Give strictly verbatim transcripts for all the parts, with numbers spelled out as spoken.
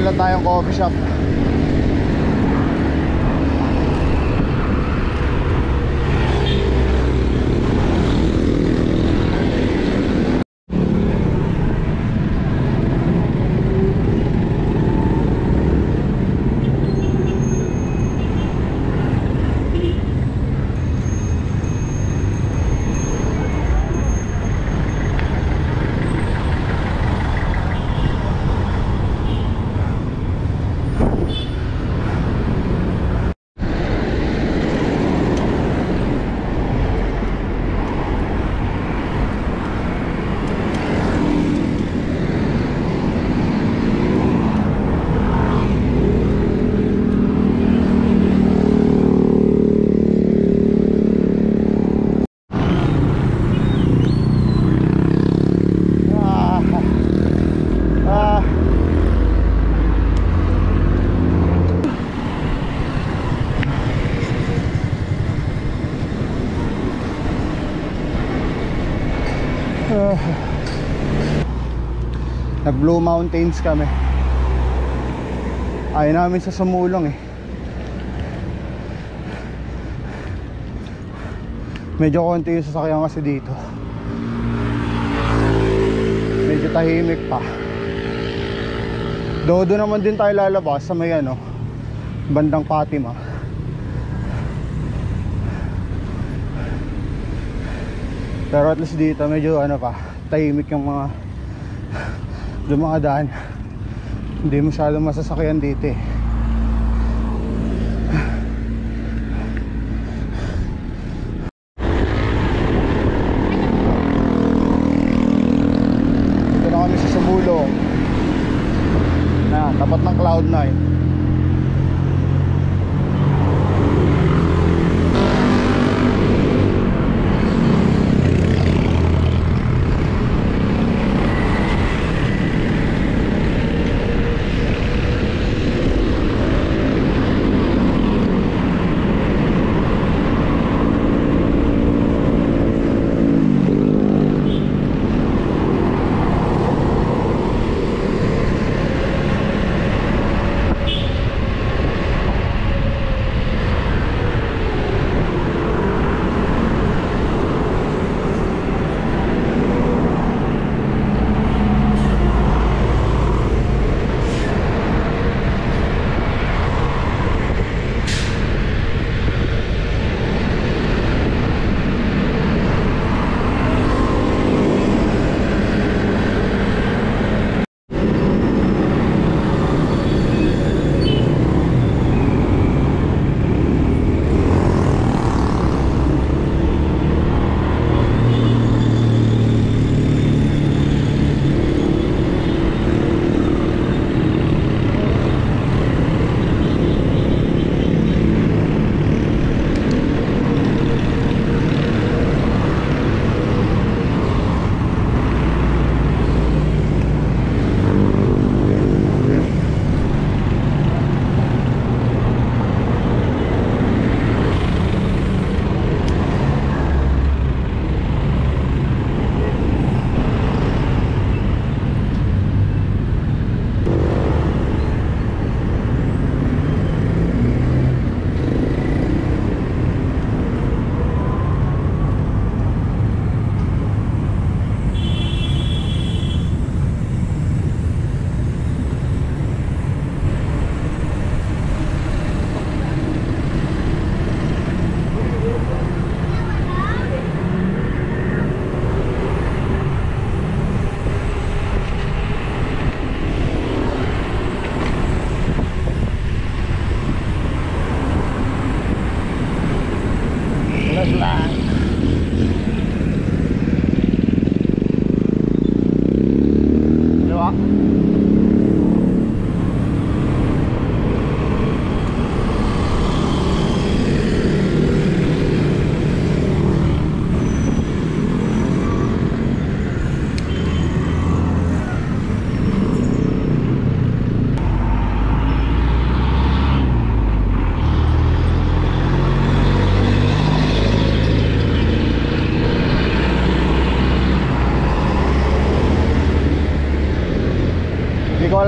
meron lang tayong coffee shop. Nag Blue Mountains kami. Ayaw namin sa Sumulong eh. Medyo konti yung sasakyan kasi dito. Medyo tahimik pa. Dodo naman din tayo lalabas sa may ano, bandang Fatima. Pero at least dito medyo ano pa, tahimik yung mga dumadaan. Hindi masyadong masasakyan dito eh. Dito na kami sa Sumulong na tapat ng Cloud nine.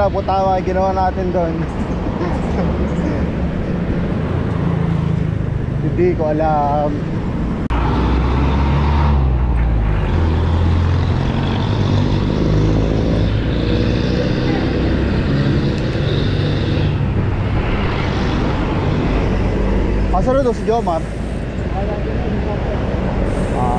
alam kung tama yung ginawa natin doon. Hindi ko alam. Asa na doon si Jomar? Ah.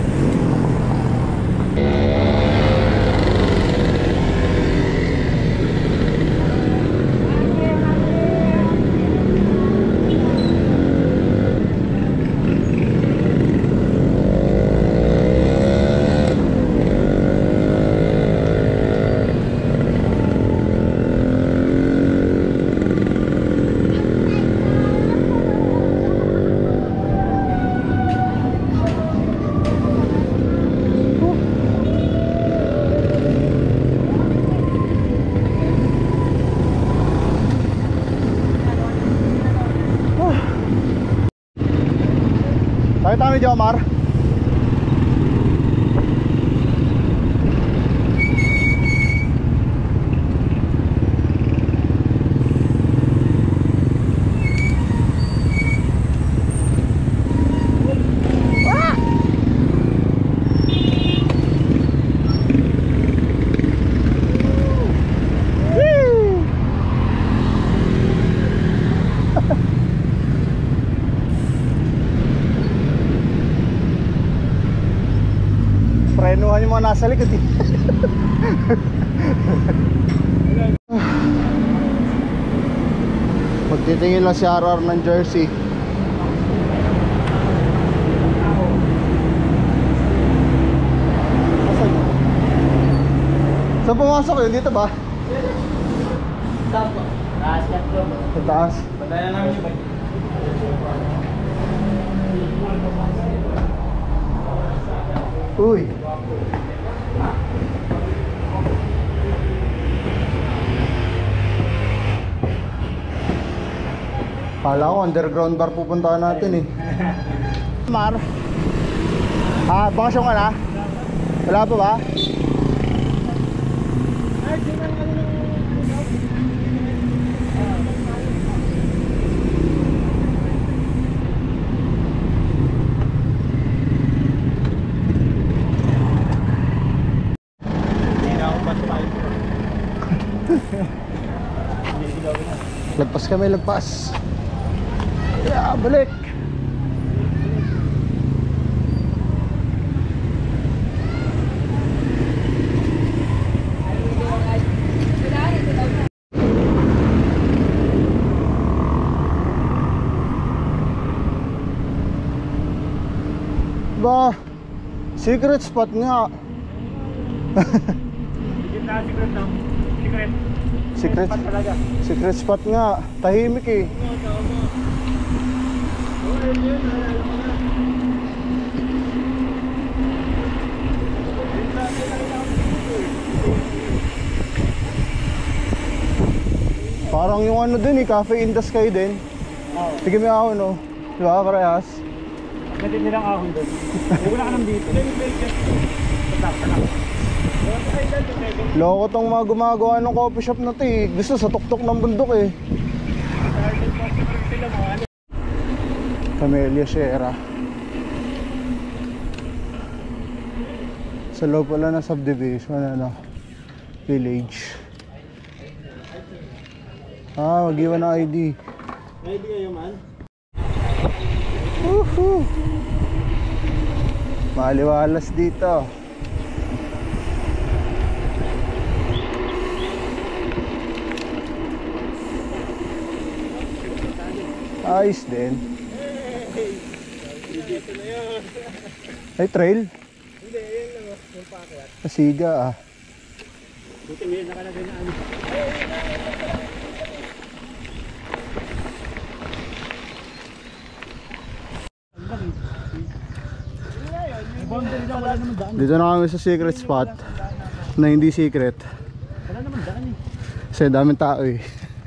Tayo tayo ni Jomar. Prenuhan yung mga nasa likod eh. Magtitingin lang si R R ng jersey. Saan pumasok yun? Dito ba? Taas yan bro. Sa taas? Padayan namin yung bike. Uy. Kala ko underground bar pupuntahan natin eh. Mar. Ah, bakasyon ka na? Wala pa ba? Lagpas kami, lagpas. Yeah, balik. Ba, secret spot nga. Secret lang. Secret. Secret spot talaga. Secret spot nga. Tahimik eh. Parang yung ano din eh, Cafe in the Sky din. Oo. Sige may ahon oh. Diba, parehas? Pwede nilang ahon doon. Wala ka nang dito. Tatak, tatak. Loko tong mga gumagawa ng coffee shop na to eh. Gusto sa tuktok ng bundok eh. Camellia Sierra. Sa loob pala na subdivision, ano, village. Ah, mag-iwan ng I D. I D kayo man? Woohoo! Maliwalas dito. Ayos din. Ay, trail? Hindi, yan lang yung pakyat. Kasiga ah. Buti ngayon nakalagay na ano. Dito na kami sa secret spot na hindi secret. Wala naman daan eh. Kasi daming tao eh.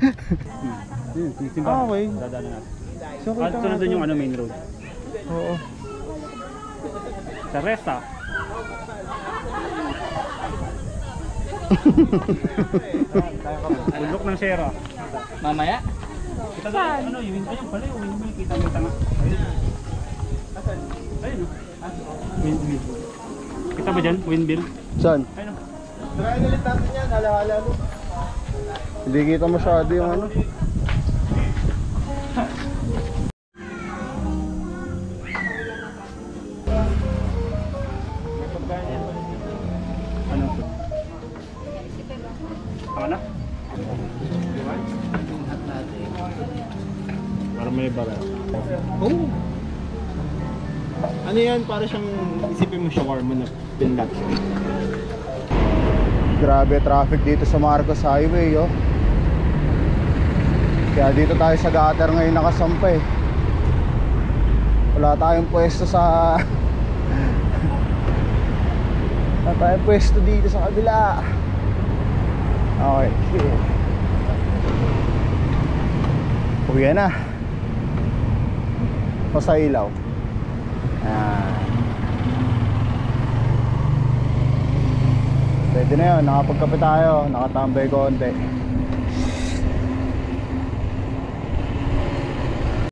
Ah, okay. Dadaanan natin. So, At sunod doon yung ano, main road. oo. Sa resta. Bulok ng Sierra. Mamaya? Kita na, ano, yung ayun pala yung windmill. Kita mo yung tanga. Ayun. Asan? Ayun, oh. Ah, windmill. Kita ba dyan? Windmill? Saan? Ayun, oh. Try ulit natin yan, hala-hala mo. Hindi kita masyado yung ano. May pagkain yan. Ano? Tama na? Para may bara. Oh! Ano yan? Para siyang isipin mo shawarma na pinlat. Grabe traffic dito sa Marcos Highway, oh. Kaya dito tayo sa gutter ngayon nakasampay. Wala tayong pwesto sa wala tayong pwesto dito sa kabila. Okay, shit. Uwi na. O sa ilaw. Ayan. Pwede na yun, nakapagkape tayo, nakatambay konti.